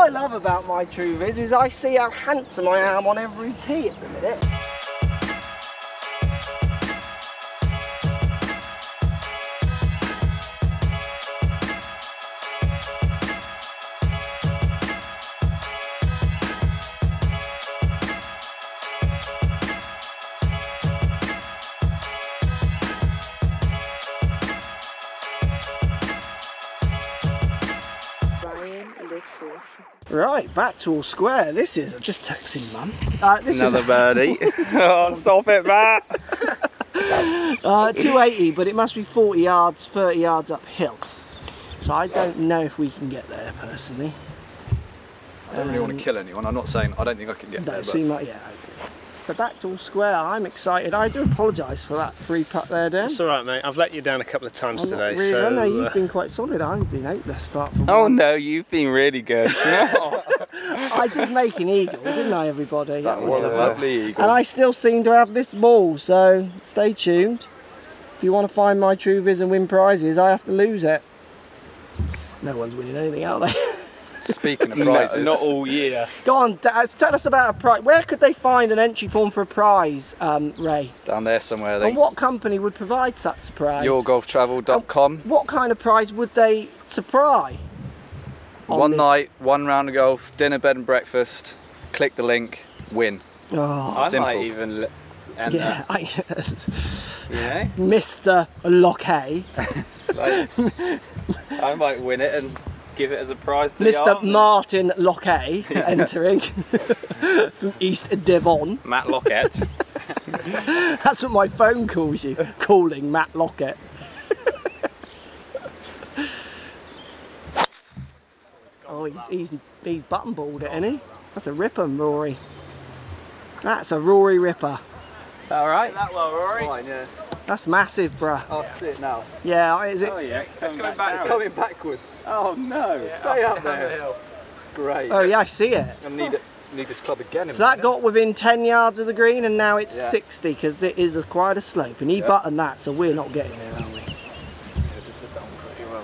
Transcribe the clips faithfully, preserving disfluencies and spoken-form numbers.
I love about my TrueViz is I see how handsome I am on every tee at the minute. Right, back to all square. This is just texting mum. Uh, this Another is birdie. Oh, stop it, Matt. uh, two eighty, but it must be forty yards, thirty yards uphill. So I don't know if we can get there personally. I don't really um, want to kill anyone. I'm not saying I don't think I can get there. Don't seem like, yeah. But back to all square, I'm excited. I do apologise for that free putt there, Dan. It's alright, mate. I've let you down a couple of times I'm today. Really, so, I know you've uh... been quite solid. I've been hopeless apart from Oh one. no, you've been really good. I did make an eagle, didn't I, everybody? That was a lovely eagle. And I still seem to have this ball, so stay tuned. If you want to find my TrueViz and win prizes, I have to lose it. No one's winning anything, are they? Speaking of prizes, no, not all year. Go on, tell us about a prize. Where could they find an entry form for a prize, um, Ray? Down there somewhere. They... And what company would provide such a prize? your golf travel dot com. What kind of prize would they supply? One this? night, one round of golf, dinner, bed and breakfast. Click the link, win. Oh, I simple. might even enter. yeah, I, You know? Mister Locke. Like, I might win it and give it as a prize to Mister the army. Martin Locke entering from East Devon. Matt Lockett. That's what my phone calls you, calling Matt Lockett. Oh, he's, he's, he's button-balled it, isn't he? That's a ripper, Rory. That's a Rory ripper. Alright? That well, Rory? Fine, yeah. That's massive, bruh. Oh, that's it now. Yeah, is it? Oh yeah, it's coming, It's back coming backwards. Oh no. Yeah, stay up there. The hill. Great. Oh yeah, I see it. I need it. Need this club again. In So that got within ten yards of the green, and now it's yeah. sixty because it is a, quite a slope, and he yeah. buttoned that, so we're not getting there, are we? Yeah, it did it down pretty well.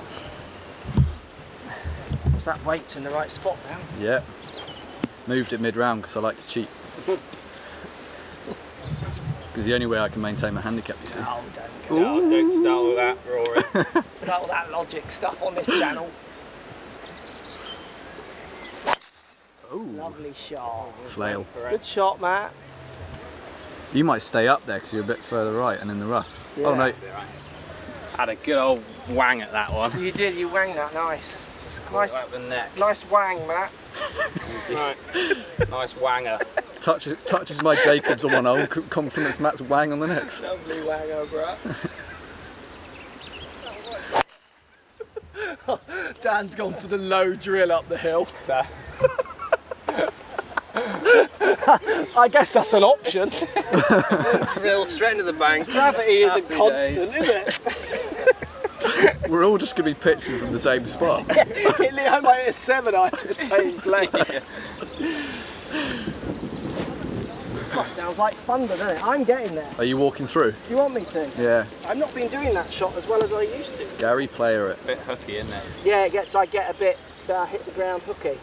Was that weight's in the right spot now? Yeah. Moved it mid-round because I like to cheat. Because the only way I can maintain my handicap, you see. Oh, don't No, don't start with that, Rory. start all that logic stuff on this channel. Ooh. Lovely shot. Flail. Good shot, Matt. You might stay up there because you're a bit further right and in the rough. Yeah. Oh no. Had a good old wang at that one. You did, you wang that nice. Nice, Right the neck. nice wang, Matt. Right. Nice wanger. Touches, touches my Jacobs on one hole, compliments Matt's wang on the next. Lovely wanger, bro. Dan's gone for the low drill up the hill. I guess that's an option. Drill straight into the bank. Gravity isn't Happy constant, days. is it? We're all just going to be pitching from the same spot. I might hit seven irons at the same place. Sounds like thunder, doesn't it? I'm getting there. Are you walking through? You want me to? Yeah. I've not been doing that shot as well as I used to. Gary Player it. Bit hooky, isn't it? Yeah, it gets. I get a bit uh, hit the ground hooky.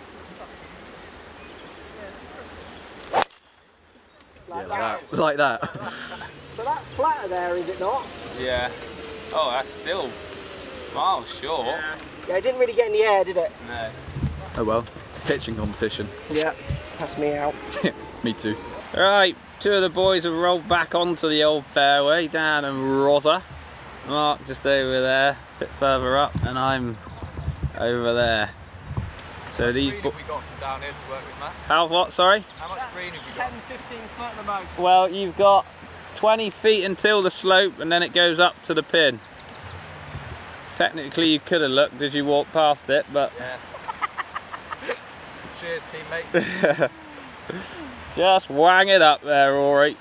Like Yeah, that. like that. Like that. But that's flatter there, is it not? Yeah. Oh, that's still miles short. Yeah. Yeah, it didn't really get in the air, did it? No. Oh well. Pitching competition. Yeah, that's me out. Me too. Right, two of the boys have rolled back onto the old fairway, Dan and Rosa. Mark just over there, a bit further up, and I'm over there. So these green have we got from down here to work with, Matt? How what, sorry? How much green have we got? ten, fifteen foot at the most. Well, you've got twenty feet until the slope, and then it goes up to the pin. Technically you could have looked as you walked past it, but... Yeah. Cheers, teammate. Just wang it up there, Rory.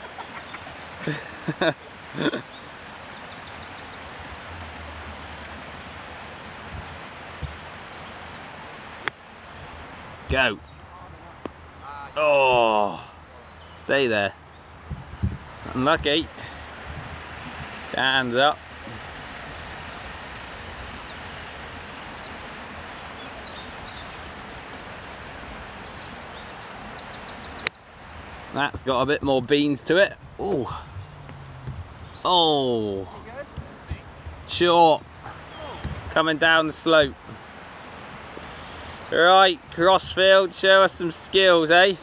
Go. Oh, stay there. Unlucky. Hands up. That's got a bit more beans to it. Oh, oh, short, coming down the slope. Right, Crossfield, show us some skills, eh?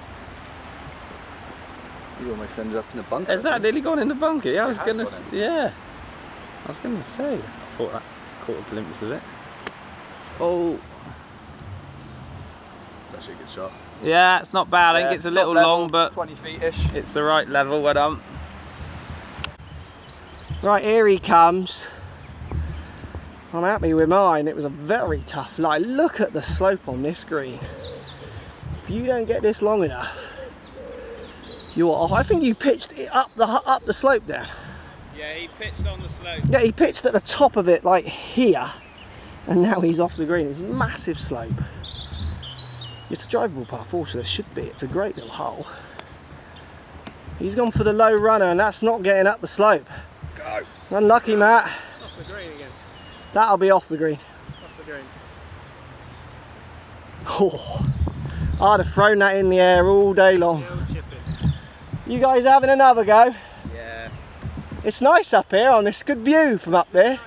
You almost ended up in a bunker. Has that nearly gone in the bunker? Yeah, I was It has gonna, gone in. yeah, I was gonna say. I thought I caught a glimpse of it. Oh, It's actually a good shot. yeah, it's not bad. I think Yeah, it's a top little level, long, but twenty feet-ish. it's the right level. Well done. Right, here he comes. I'm happy with mine. It was a very tough lie. Look at the slope on this green. If you don't get this long enough, you're off. I think you pitched it up the up the slope there. Yeah, he pitched on the slope. Yeah, he pitched at the top of it, like here, and now he's off the green. It's a massive slope. It's a drivable par four, so it should be. It's a great little hole. He's gone for the low runner, and that's not getting up the slope. Go. Unlucky, Matt. Off the green again. That'll be off the green. Off the green. Oh, I'd have thrown that in the air all day long. The old chipping. You guys having another go? Yeah. It's nice up here on this good view from up there.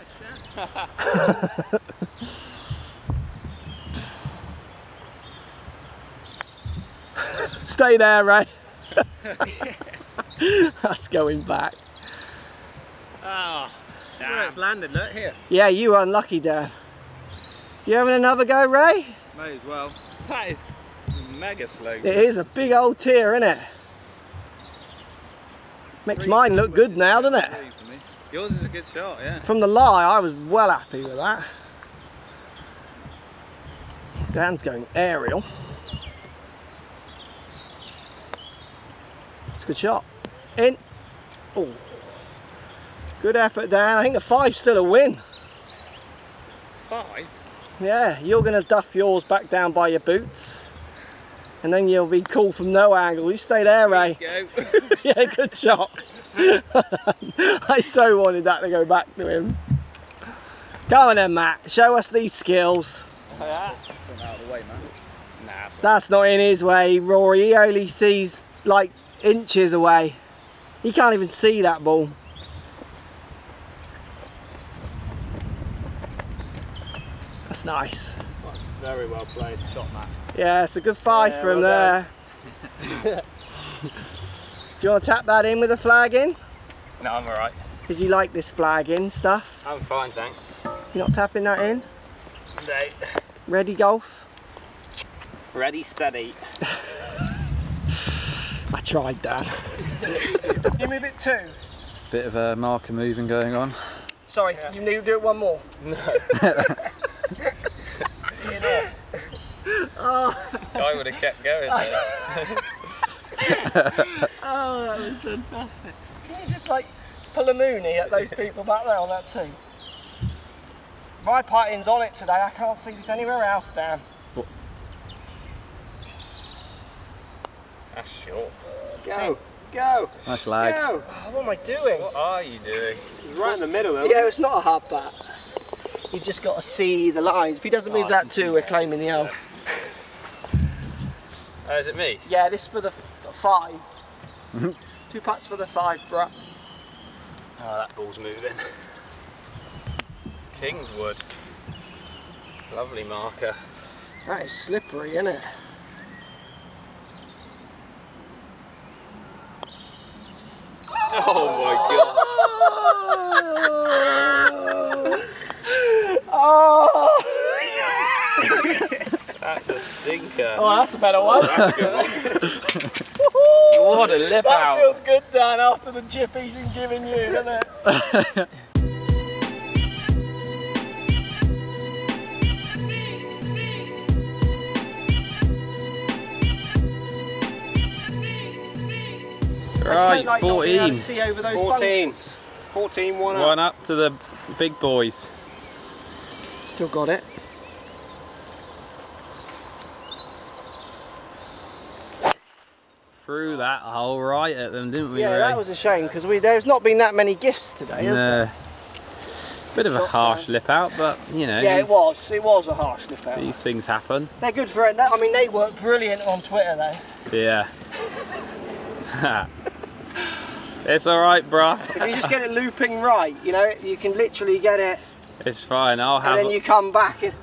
Stay there, Ray. That's going back. Ah, oh, where it's landed, look here. Yeah, you were unlucky, Dan. You having another go, Ray? May as well. That is mega slow. It is a big old tear, isn't it? Makes mine look good now, doesn't it? Yours is a good shot, yeah. From the lie, I was well happy with that. Dan's going aerial. It's a good shot. In. Oh. Good effort, Dan. I think a five's still a win. Five? Yeah, you're going to duff yours back down by your boots. And then you'll be cool from no angle. You stay there, Ray. Go. Yeah, good shot. I so wanted that to go back to him. Come on then, Matt. Show us these skills. Yeah. Out of the way, man. Nah, it's all That's not in his way, Rory. He only sees like inches away. He can't even see that ball. That's nice. Very well played. Shot, Matt. Yeah, it's a good five Yeah, for him well there. Do you want to tap that in with the flag in? No, I'm alright. Did you like this flag in stuff? I'm fine, thanks. You're not tapping that in? No. Ready, golf? Ready, steady. I tried, Dan. You move it two. Bit of a marker moving going on. Sorry, yeah. You need to do it one more. No. You know. Oh. I would have kept going there. Oh, that was fantastic. Can you just like pull a moonie at those people back there on that tee? My putting's on it today. I can't see this anywhere else, Dan. What? That's short. Go, go. Nice lag. Go. Oh, what am I doing? What are you doing? He's right in the middle, though. Yeah, it's not a hard bat. You've just got to see the lines. If he doesn't move Oh, that too, we're claiming the L. Oh, is it me? Yeah, this for the f- five. Two putts for the five, bruh. Oh, that ball's moving. Kingswood. Lovely marker. That is slippery, isn't it? Oh Oh! Oh! That's a stinker. Oh, that's a better one. That's a good one. What a lip That out. feels good, Dan, after the chip he's been giving you, doesn't it? Right, like not being able fourteen. to see over those fourteen. bunkers. fourteen, one up. One up to the big boys. Still got it. Threw that hole right at them, didn't we, Yeah, Ray? that was a shame because we there's not been that many gifts today, has there? No. Bit of a Shot harsh down. lip out, but you know, Yeah, it was. It was a harsh lift out. these things happen. They're good for it. I mean, they work brilliant on Twitter, though. Yeah. It's alright, bruh. If you just get it looping right, you know, you can literally get it. It's fine, I'll have And then you come back and...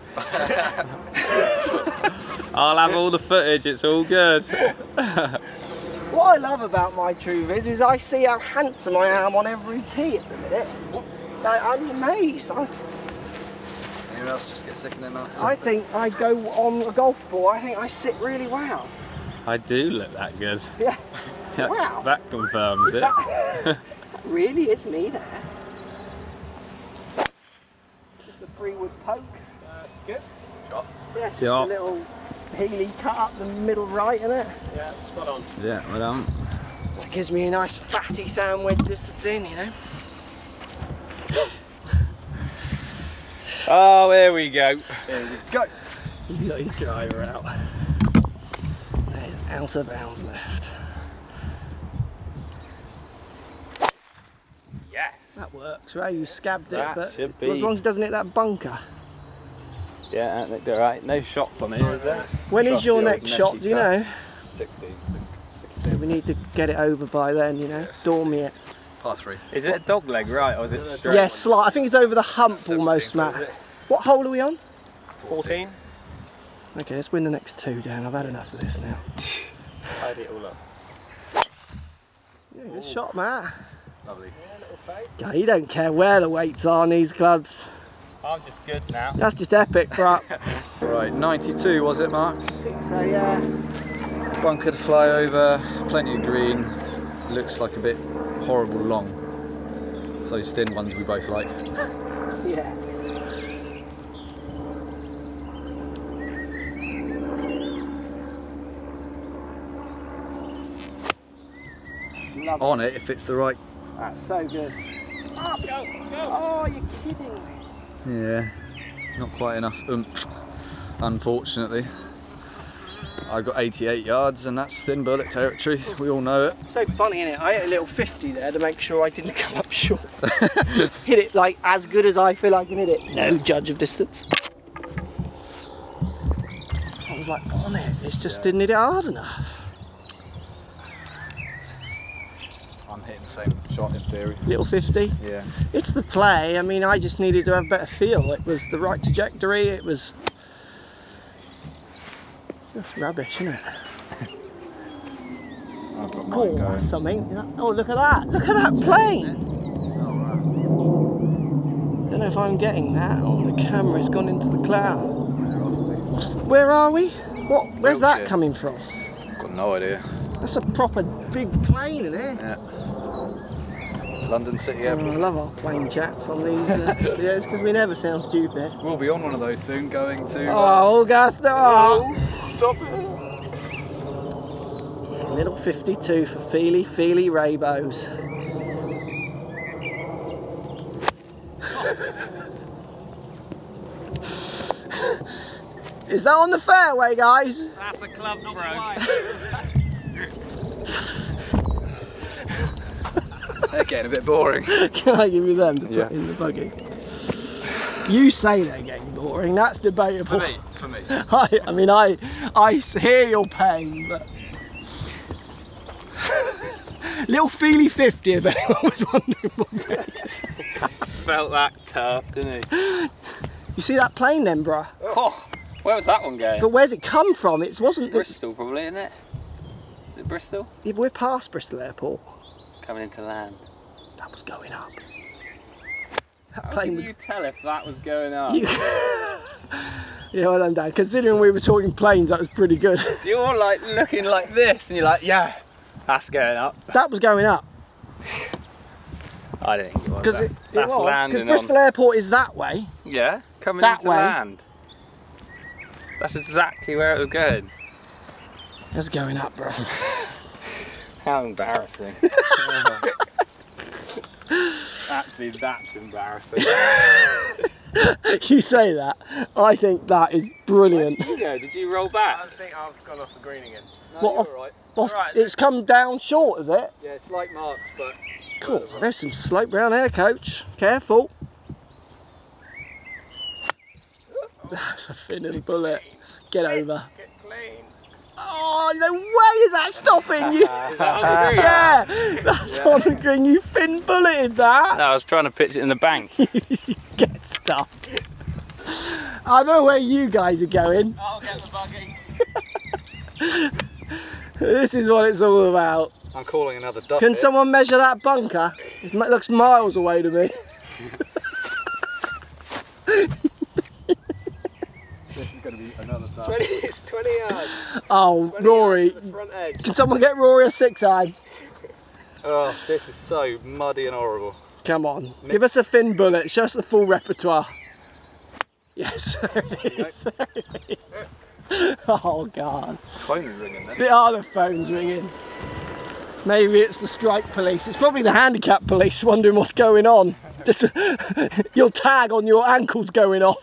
I'll have all the footage, it's all good. What I love about my Truviz is I see how handsome I am on every tee at the minute. Like, I'm amazed. I, Anyone else just get sick in their mouth? I think I go on a golf ball, I think I sit really well. I do look that good. Yeah. That, Wow. that confirms Is it. that, that really is me there. Just a freewood poke. That's good. Yeah, just Yeah. a little Healy cut up the middle right, isn't it? Yeah, spot on. Yeah, well done. That gives me a nice fatty sandwich distance in, you know. Oh, here we go. There we go. He's got his driver out. There's out of bounds left. Yes. That works, right? You scabbed it, That but should be- as long as it doesn't hit that bunker. Yeah, that looked alright. No shots on here, is there? When is Trust your the old next shot, Nessie do you cut. know? sixteen. So we need to get it over by then, you know? Stormy it. Par three. Is it a dog leg, right, or is it straight? Yeah, slight. I think it's over the hump almost, seventeen, Matt. What hole are we on? fourteen. Okay, let's win the next two, Dan. I've had enough of this now. Tidy it all up. Yeah, good shot, Matt. Lovely. Yeah, little fade. Yeah, you don't care where the weights are on these clubs. I'm just good now. That's just epic, bro. Right, ninety-two was it, Mark? So yeah, Bunker to fly over, plenty of green. Looks like a bit horrible long. Those thin ones we both like. yeah. Love it. On it if it's the right. That's so good. Up, go, go. Oh, you're kidding me. Yeah, not quite enough oomph, unfortunately. I got eighty-eight yards and that's thin bullet territory, we all know it. So funny, isn't it? I hit a little fifty there to make sure I didn't come up short. Hit it like as good as I feel I can hit it. No judge of distance. I was like on it, it's just Yeah. didn't hit it hard enough. I'm hitting the same shot in theory. Little fifty. Yeah. It's the play. I mean, I just needed to have a better feel. It was the right trajectory. It was just rubbish, isn't it? I've got mine Cool, going. something. Oh, look at that! Look at that plane! Oh, right. Don't know if I'm getting that on the camera. It's gone into the cloud. Where are we? What? Where's that Wiltshire. coming from? I've got no idea. That's a proper big plane, isn't it? Yeah. London City Oh, I Airport. love our plane chats on these uh, videos because we never sound stupid. We'll be on one of those soon, going to. Oh, Augusta! Oh. Stop it! Little fifty-two for Feely Feely Raybos. Is that on the fairway, guys? That's a club throw. They're getting a bit boring. Can I give you them to put Yeah. in the buggy? You say they're getting boring, that's debatable. For me, for me. I, I mean, I, I hear your pain, but... Little Feely fifty, if anyone was wondering what that is. Felt that tough, didn't he? You see that plane then, bruh? Oh, where was that one going? But where's it come from? It wasn't... Bristol, probably, isn't it? Is it Bristol? Yeah, we're past Bristol Airport. Coming into land. That was going up. That How plane can was... you tell if that was going up? You... yeah, well done, Dan. Considering we were talking planes, that was pretty good. You're like looking like this, and you're like, yeah, that's going up. That was going up. I don't think it was. Because That. it, it That's was. Because landing Bristol on. Airport is that way. Yeah, coming That into way. land. That's exactly where it was going. That's going up, bro. How embarrassing. Actually, that's embarrassing. You say that. I think that is brilliant. Where did you go? Did you roll back? I think I've gone off the green again. What, off, right. off, Right, it's come down short, is it? Yeah, it's like Mark's, but Cool. There's some slope round here, coach. Careful. That's a thin little bullet. Get over. Get clean. Oh, no way is that stopping you! Is that on the green? Yeah, that's yeah. on the green. You fin bulleted that. No, I was trying to pitch it in the bank. Get stuffed. I know where you guys are going. I'll get the buggy. This is what it's all about. I'm calling another duck. Can here. someone measure that bunker? It looks miles away to me. This is going to be another duck. twenty, it's twenty yards. Oh, twenty Rory. yards to the front edge. Can someone get Rory a six eye? Oh, this is so muddy and horrible. Come on, give us a fin bullet, show us the full repertoire. Yes, there it is. There it is. Oh God. Phone's ringing then. The other phone's ringing. Maybe it's the strike police. It's probably the handicap police wondering what's going on. Just, your tag on your ankle's going off.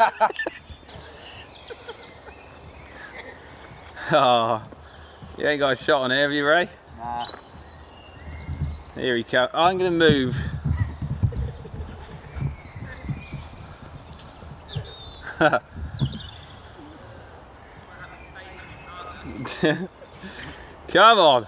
Oh, you ain't got a shot on here, have you, Ray? Nah. Here he comes. I'm going to move. Come on.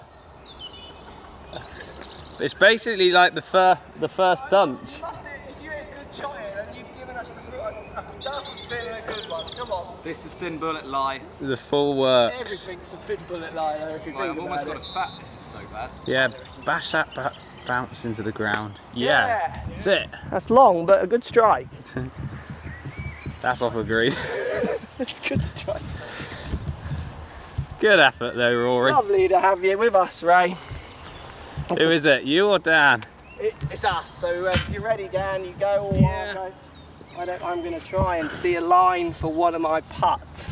It's basically like the first the first dunch. You must have, if you hit a good shot here, then you've given us the a double fin and a good one. Come on. This is thin bullet lie. The full works. Everything's a fin bullet line. If you Right, think I've almost about got it. a fat. This is so bad. Yeah, bash that ba bounce into the ground. Yeah, Yeah. that's it. That's long, but a good strike. That's off the green. It's a good strike. Good effort though, Rory. Lovely to have you with us, Ray. Who is it, you or Dan? It, it's us, so uh, if you're ready, Dan, you go or Yeah. I'll go. I don't, I'm going to try and see a line for one of my putts.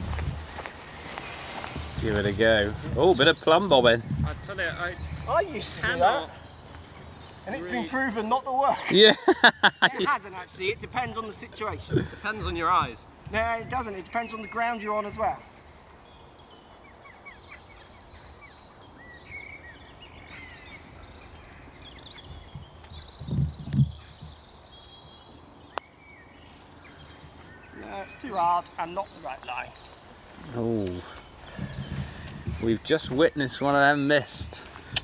Give it a go. Oh, bit of plumb bobbing. I tell you, I I used to do that, cannot. and it's been proven not to work. Yeah. It hasn't actually, it depends on the situation. Depends on your eyes. No, it doesn't, it depends on the ground you're on as well. No, it's too hard and not the right line. Oh, we've just witnessed one of them missed.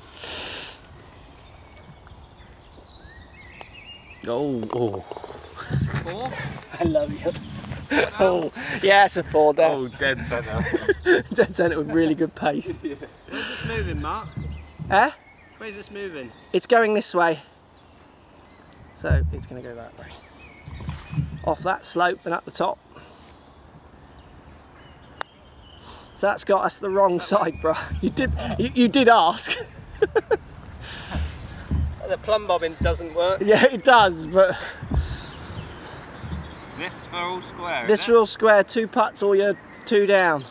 Oh, oh, Four? I love you. Oh, yeah, it's a four down. oh, dead centre. Dead centre with really good pace. Where's this moving, Mark? Eh? Where's this moving? It's going this way. So it's going to go that way. Off that slope and up the top. So that's got us the wrong side, bro. You did, you, you did ask. The plumb bobbing doesn't work. Yeah, it does, but This for all square, this isn't rule square, two putts or you're two down.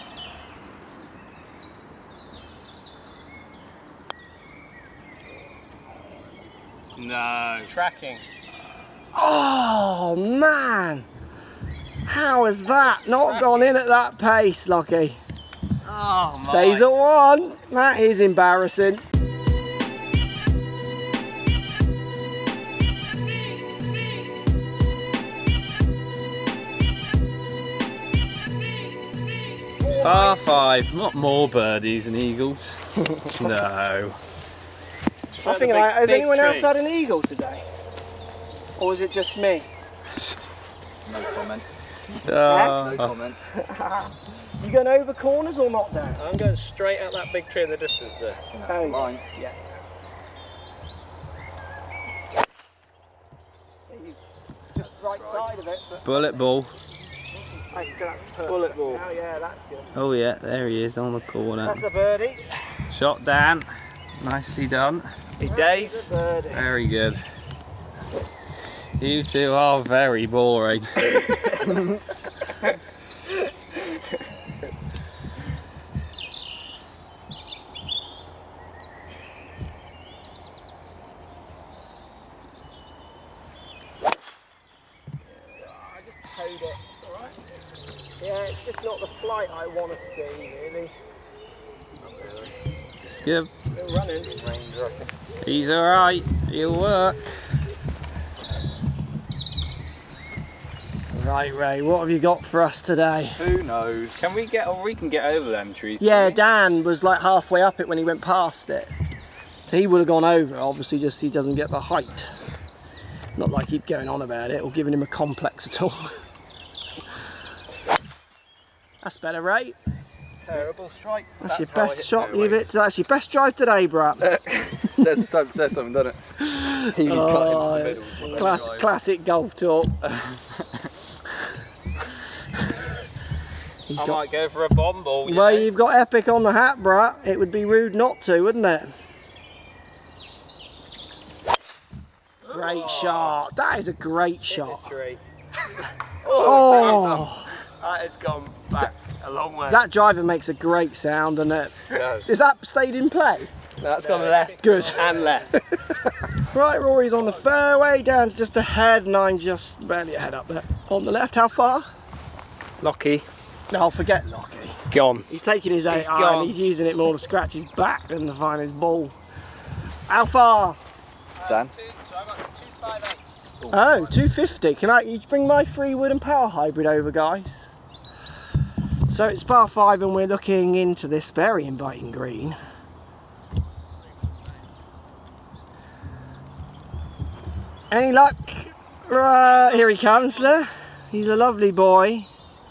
it? No. Tracking. Oh man, how has that not gone in at that pace, Lockie? Oh, my. Stays at one. That is embarrassing. Par five, not more birdies than eagles. No. I think, big- like, has big anyone tree. else had an eagle today? Or is it just me? No comment. Uh, No comment. You going over corners or not, Dan? I'm going straight at that big tree in the distance there. And that's Oh, the yeah. line. Yeah. Yeah, you just right side of it, but bullet ball. right, so that's perfect. Bullet ball. Oh yeah, that's good. Oh yeah, there he is on the corner. That's a birdie. Shot Dan. Nicely done. Happy That's days. a birdie. Very good. You two are very boring. I just towed it. Alright. Yeah, it's just not the flight I want to see, really. Good. Still running. He's alright. He'll work. Right, Ray, what have you got for us today? Who knows? Can we get, or we can get over them trees? Yeah, Dan was like halfway up it when he went past it. So he would have gone over, obviously just he doesn't get the height. Not like he'd going on about it or giving him a complex at all. That's better, Ray. Terrible strike. That's, That's your best shot, leave it. That's your best drive today, Brad. says, something, says something, doesn't it? Healy oh, cut into the middle. Class, classic golf talk. I got, might go for a bomb ball. You well, know? You've got epic on the hat, Brad. It would be rude not to, wouldn't it? Great oh. shot. That is a great shot. oh, oh. That has gone back a long way. That driver makes a great sound, doesn't it? Yeah. Is that stayed in play? No, that's gone left. Good. And left. Right, Rory's on the fairway. Dan's just ahead, and I'm just barely ahead up there. On the left, how far? Lockie. No, forget Lockie. Gone. He's taking his eight He's iron. gone. He's using it more to scratch his back than to find his ball. How far? Dan? So I got two five eight. Oh, two fifty. Can I you bring my Freewood and Power Hybrid over, guys? So it's par five and we're looking into this very inviting green. Any luck? Uh, here he comes there. He's a lovely boy.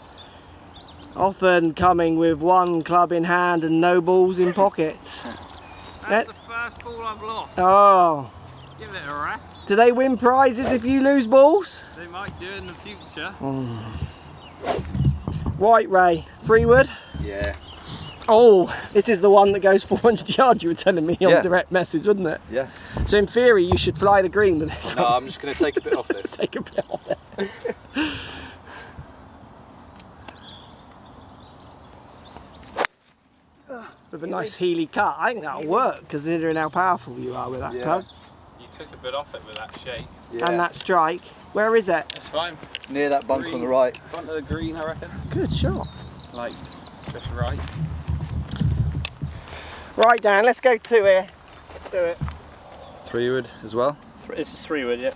Often coming with one club in hand and no balls in pockets. That's the first ball I've lost. Oh. Give it a rest. Do they win prizes if you lose balls? They might do in the future. Mm. Right, Ray. Freewood? Yeah. Oh, this is the one that goes four hundred yards you were telling me on yeah. direct message, wasn't it? Yeah. So in theory you should fly the green with this no, one. I'm just going to take a bit off this. Take a bit off it. With a nice Healy cut. I think that'll work considering how powerful you are with that yeah. club. You took a bit off it with that shape. Yeah. And that strike. Where is it? It's fine. Near that bunk green, on the right. Front of the green, I reckon. Good shot. Like, just right. Right, Dan, let's go to here. Let's do it. Three wood as well. This is three wood, yeah.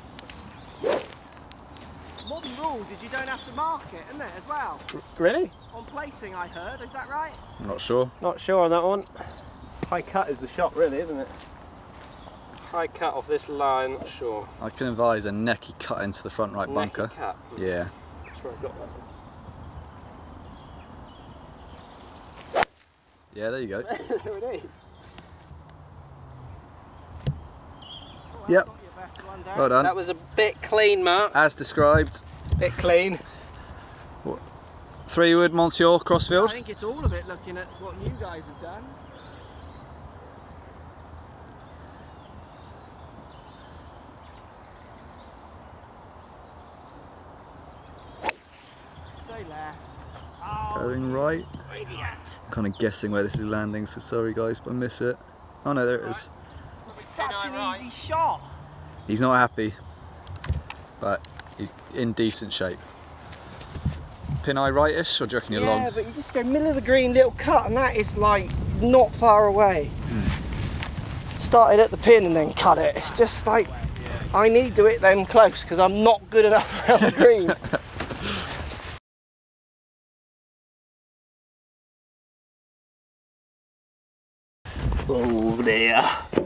Modern rules is you don't have to mark it, isn't it, as well? Really? On placing, I heard. Is that right? I'm not sure. Not sure on that one. High cut is the shot, really, isn't it? High cut off this line, not sure. I can advise a necky cut into the front right Necky bunker. cut. Yeah. That's where I got that one. Yeah, there you go. There it is. Yep. Well done. That was a bit clean, Mark. As described. Bit clean. Three wood, Monsieur, I Crossfield. think it's all of it looking at what you guys have done. Stay left. Oh, Going right. idiot. Kind of guessing where this is landing, so sorry guys if I miss it. Oh no, there it is. Such an easy shot. He's not happy, but he's in decent shape. Pin eye rightish, or do you reckon you're yeah, long? Yeah, but you just go middle of the green, little cut, and that is like not far away. Mm. Started at the pin and then cut it. It's just like, I need to hit them close because I'm not good enough around the green. Oh dear.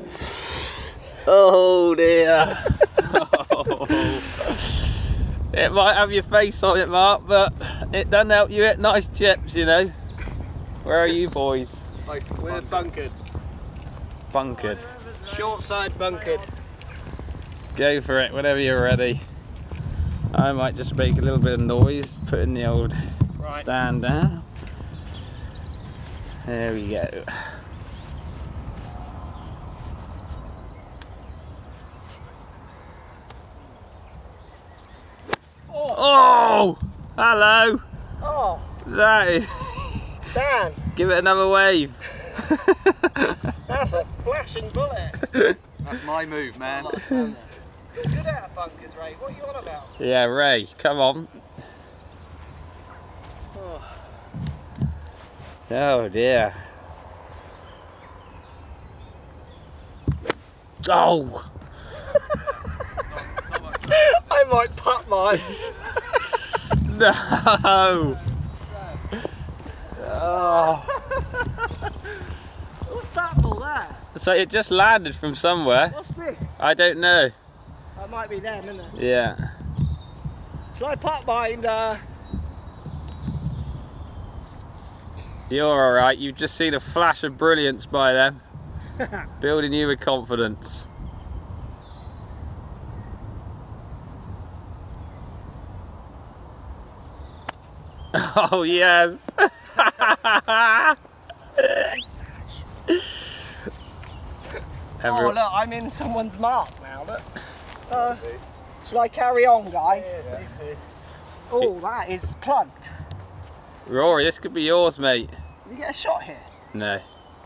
Oh dear. Oh. It might have your face on it, Mark, but it doesn't help you hit nice chips, you know. Where are you boys? We're bunkered. Bunkered. Short side bunkered. Go for it whenever you're ready. I might just make a little bit of noise, putting the old right. stand down. There we go. Oh! Hello! Oh! That is... Dan! Give it another wave. That's a flashing bullet. That's my move, man. You're good at bunkers, Ray. What are you on about? Yeah, Ray, come on. Oh, oh dear. Oh! I might putt mine. No! Oh. What's that ball there? So it just landed from somewhere. What's this? I don't know. That might be them, isn't it? Yeah. Shall I putt behind? Uh... You're alright, you've just seen a flash of brilliance by them. Building you with confidence. Oh yes! Oh look, I'm in someone's mark now, look. Uh, shall I carry on, guys? Yeah, yeah. Oh, that is plugged. Rory, this could be yours, mate. Did you get a shot here? No.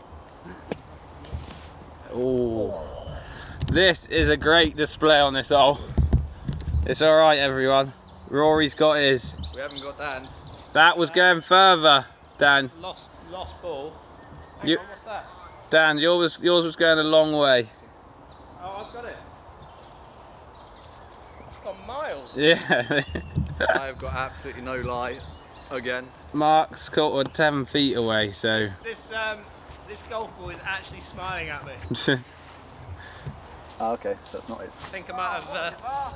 Oh. This is a great display on this hole. It's alright, everyone. Rory's got his. We haven't got Dan. That was going further, Dan. Lost, lost ball. Hang You, on, what's that? Dan, yours was, yours was going a long way. Oh, I've got it. It's gone miles. Yeah. I've got absolutely no lie again. Mark's caught her ten feet away, so. This um, this golf ball is actually smiling at me. Ah, okay, that's not it. I think I might have. Uh,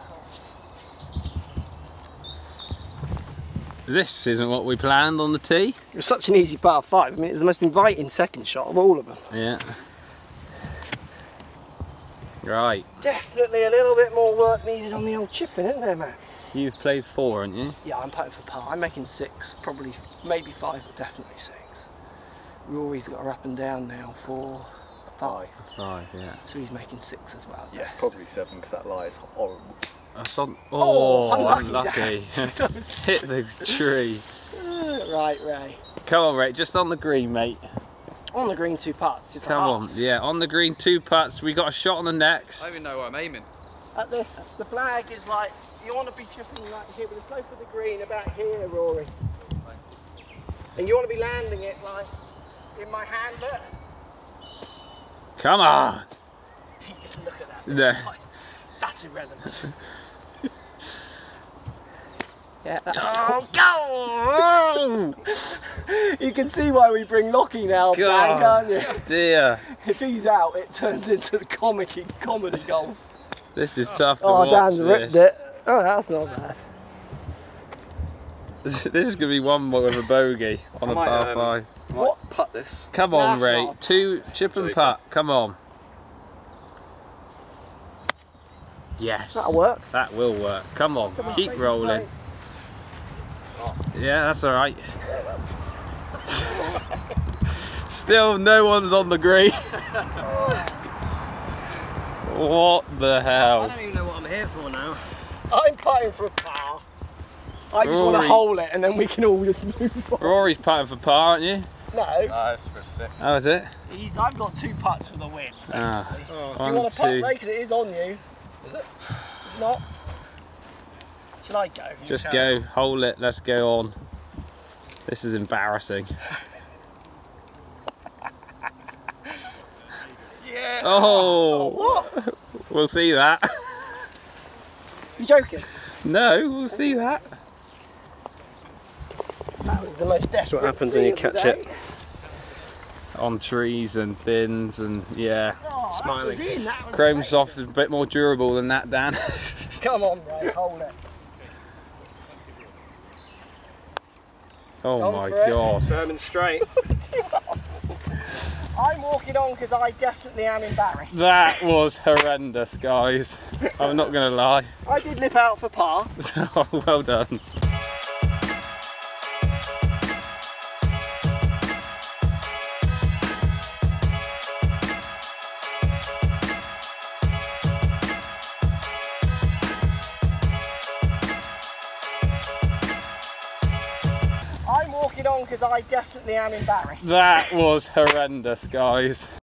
This isn't what we planned on the tee. It was such an easy par five. I mean, it's the most inviting second shot of all of them. Yeah. Right. Definitely a little bit more work needed on the old chipping, isn't there, Matt? You've played four, haven't you? Yeah, I'm putting for par. I'm making six, probably, maybe five, but definitely six. Rory's got her up and down now for five. Five, yeah. So he's making six as well. Yeah, Best. probably seven because that lie is horrible. That's on. Oh, Oh, unlucky, unlucky. Dad. Hit the tree. Right, Ray. Come on, Ray, just on the green, mate. On the green, two putts. It's a Come half. on, yeah, on the green, two putts. We got a shot on the next. I don't even know where I'm aiming. At this, the flag is like, you want to be chipping like here, with the slope of the green about here, Rory. And you want to be landing it like in my hand, look. Come on. Look at that. No. That's irrelevant. Yeah, that's Oh, go! You can see why we bring Lockie now, Dan, God. can't you? Dear, If he's out, it turns into the comic comedy golf. this is tough to Oh, watch. Dan's ripped this. it. Oh, that's not bad. This is gonna be one more with a bogey on I a might, par um, five. What? Putt this. Come on, That's Ray. not- Two chip and Sorry. putt. Come on. Yes. That'll work. That will work. Come on. Come on, Keep take it rolling. Yeah, that's all right. Still, no one's on the green. What the I hell? don't even know what I'm here for now. I'm putting for a par. I just want Rory. to hole it and then we can all just move on. Rory's putting for par, aren't you? No, Ah, it's for a six. How is it? he's, I've got two putts for the win. Ah, basically. Do you one, want to putt, two. Ray? Because it is on you. Is it? Not. Shall I go? You Just carry go, hold it, let's go on. This is embarrassing. Yeah. Oh, What? we'll see that. You joking? No, we'll see that. That was the most desperate. happens when you scene of the catch it. day. On trees and bins and yeah. Oh, that Smiling. was in, that was Chrome amazing. soft is a bit more durable than that, Dan. Come on, Ray, hold it. Oh Gone my for it. god. Firm and straight. I'm walking on because I definitely am embarrassed. That was horrendous, guys. I'm not gonna lie. I did lip out for par. Oh, well done. I'm walking on because I definitely am embarrassed. That was horrendous, guys.